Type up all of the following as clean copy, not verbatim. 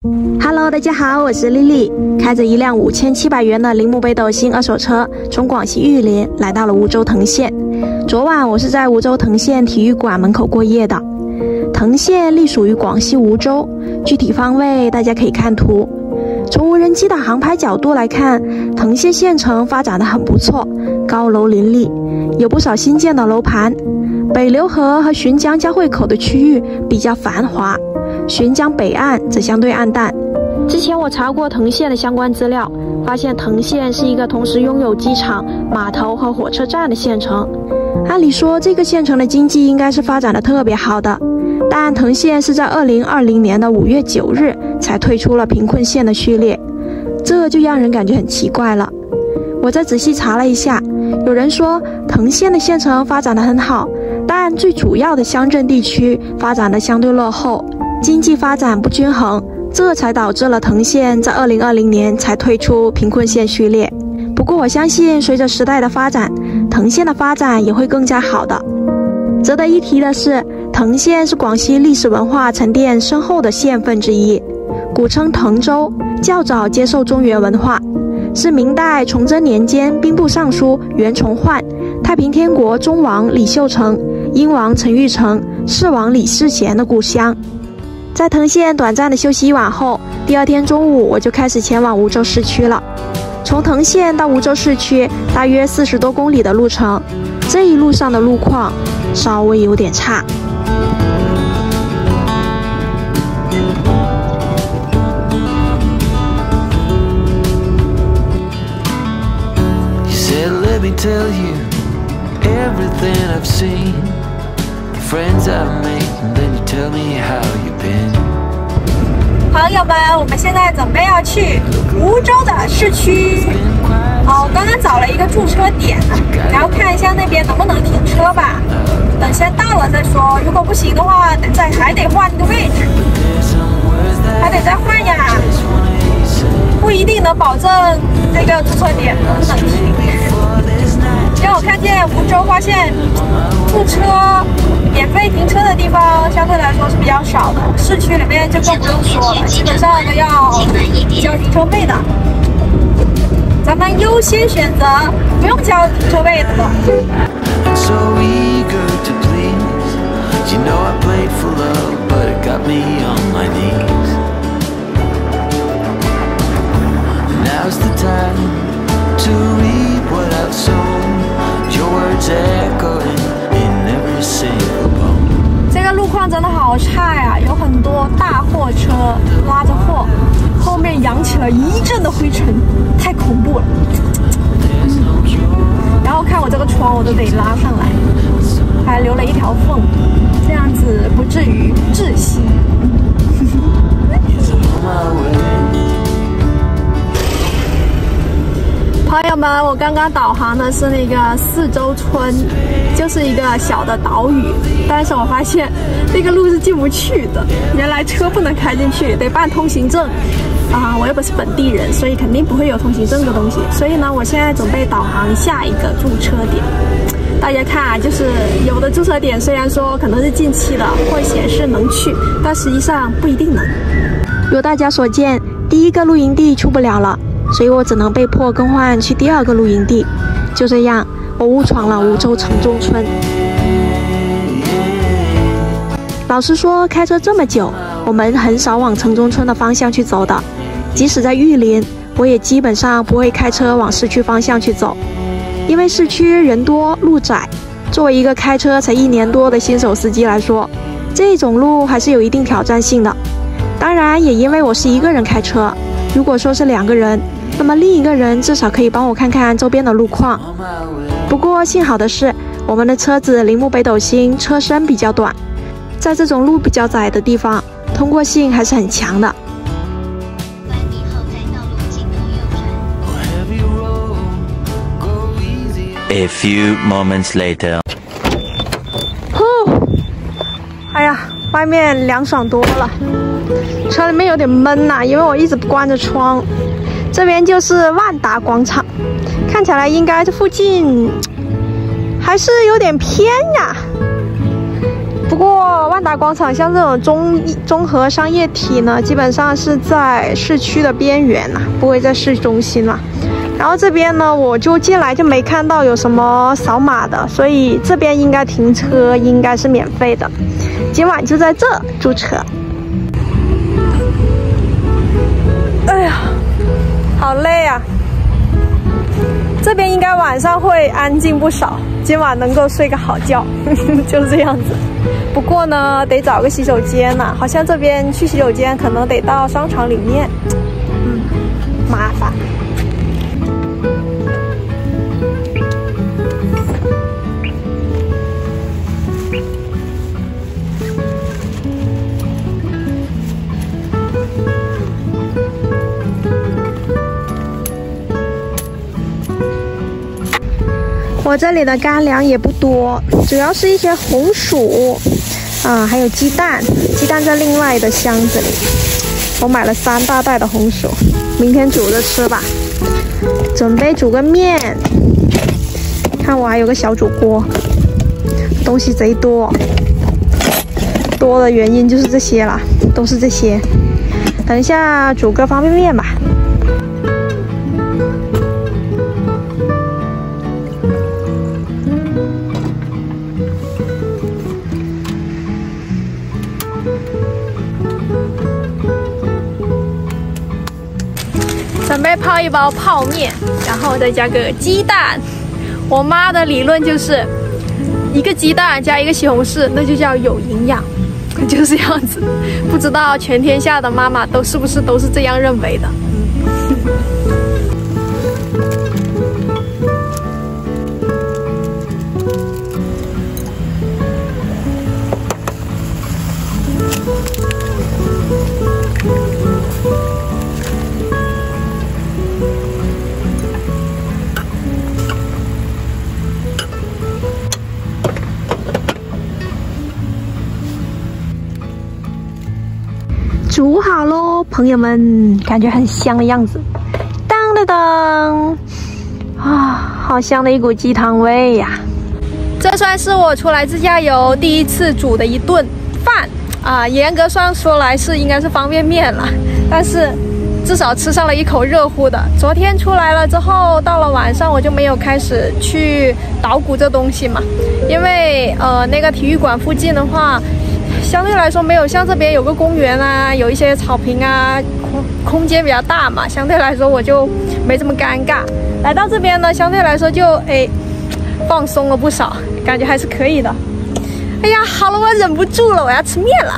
Hello， 大家好，我是丽丽，开着一辆5700元的铃木北斗星二手车，从广西玉林来到了梧州藤县。昨晚我是在梧州藤县体育馆门口过夜的。藤县隶属于广西梧州，具体方位大家可以看图。从无人机的航拍角度来看，藤县县城发展得很不错，高楼林立，有不少新建的楼盘。北流河和浔江交汇口的区域比较繁华，浔江北岸则相对暗淡。之前我查过藤县的相关资料，发现藤县是一个同时拥有机场、码头和火车站的县城。按理说这个县城的经济应该是发展的特别好的，但藤县是在2020年的5月9日才退出了贫困县的序列，这就让人感觉很奇怪了。我再仔细查了一下，有人说藤县的县城发展得很好，但最主要的乡镇地区发展的相对落后，经济发展不均衡，这才导致了藤县在2020年才退出贫困县序列。不过我相信随着时代的发展，藤县的发展也会更加好的。值得一提的是，藤县是广西历史文化沉淀深厚的县份之一，古称藤州，较早接受中原文化，是明代崇祯年间兵部尚书袁崇焕、太平天国忠王李秀成、英王陈玉成、世王李世贤的故乡。在藤县短暂的休息一晚后，第二天中午我就开始前往梧州市区了。从藤县到梧州市区大约40多公里的路程，这一路上的路况稍微有点差。 Let me tell you everything I've seen, friends I've made, and then you tell me how you've been. 朋友们，我们现在准备要去梧州的市区。我刚刚找了一个驻车点，然后看一下那边能不能停车吧。等先到了再说，如果不行的话，还得换个位置，还得再换呀，不一定能保证这个驻车点能不能停。因为我看见梧州发现驻车免费停车的地方相对来说是比较少的，市区里面就更不用说了，基本上都要交停车费的。咱们优先选择不用交停车费的了。这个路况真的好差呀，有很多大货车拉着货，后面扬起了一阵的灰尘，太恐怖了。然后看我这个窗，我都得拉上来，还留了一条缝，这样子不至于窒息。朋友们，我刚刚导航的是那个四洲村，就是一个小的岛屿，但是我发现那个路是进不去的，原来车不能开进去，得办通行证啊！我又不是本地人，所以肯定不会有通行证的东西。所以呢，我现在准备导航下一个驻车点。大家看啊，就是有的驻车点虽然说可能是近期的，会显示能去，但实际上不一定能。 如大家所见，第一个露营地出不了了，所以我只能被迫更换去第二个露营地。就这样，我误闯了梧州城中村。老实说，开车这么久，我们很少往城中村的方向去走的。即使在玉林，我也基本上不会开车往市区方向去走，因为市区人多路窄。作为一个开车才1年多的新手司机来说，这种路还是有一定挑战性的。当然，也因为我是一个人开车，如果说是2个人，那么另一个人至少可以帮我看看周边的路况。不过幸好的是，我们的车子铃木北斗星车身比较短，在这种路比较窄的地方，通过性还是很强的。 A few moments later. 哎呀，外面凉爽多了，车里面有点闷呐，因为我一直关着窗。这边就是万达广场，看起来应该这附近还是有点偏呀。不不过万达广场像这种综合商业体呢，基本上是在市区的边缘啦，不会在市中心啦。然后这边呢，我就进来就没看到有什么扫码的，所以这边应该停车应该是免费的。今晚就在这租车。哎呀，好累啊！这边应该晚上会安静不少，今晚能够睡个好觉，就是这样子。不过呢，得找个洗手间呐，好像这边去洗手间可能得到商场里面，麻烦。我这里的干粮也不多，主要是一些红薯，还有鸡蛋。鸡蛋在另外的箱子里。我买了3大袋的红薯，明天煮着吃吧。准备煮个面，看我还有个小煮锅，东西贼多。多的原因就是这些啦，都是这些。等一下煮个方便面吧。准备泡一包泡面，然后再加个鸡蛋。我妈的理论就是一个鸡蛋加一个西红柿，那就叫有营养，就是这样子。不知道全天下的妈妈是不是都是这样认为的？煮好喽，朋友们，感觉很香的样子。当当当，好香的一股鸡汤味呀！这算是我出来自驾游第一次煮的一顿饭啊，严格上说来应该是方便面了，但是至少吃上了一口热乎的。昨天出来了之后，到了晚上我就没有开始去捣鼓这东西嘛，因为那个体育馆附近的话，相对来说没有像这边有个公园啊，有一些草坪啊，空间比较大嘛，相对来说我就没这么尴尬。来到这边呢，相对来说就放松了不少，感觉还是可以的。哎呀，好了，我忍不住了，我要吃面了。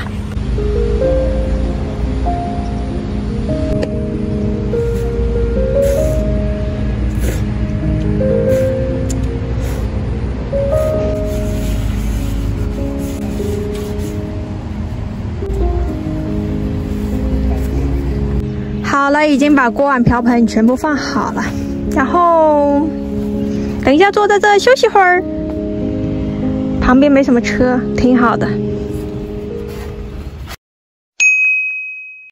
好了，已经把锅碗瓢盆全部放好了，然后等一下坐在这休息会儿，旁边没什么车，挺好的。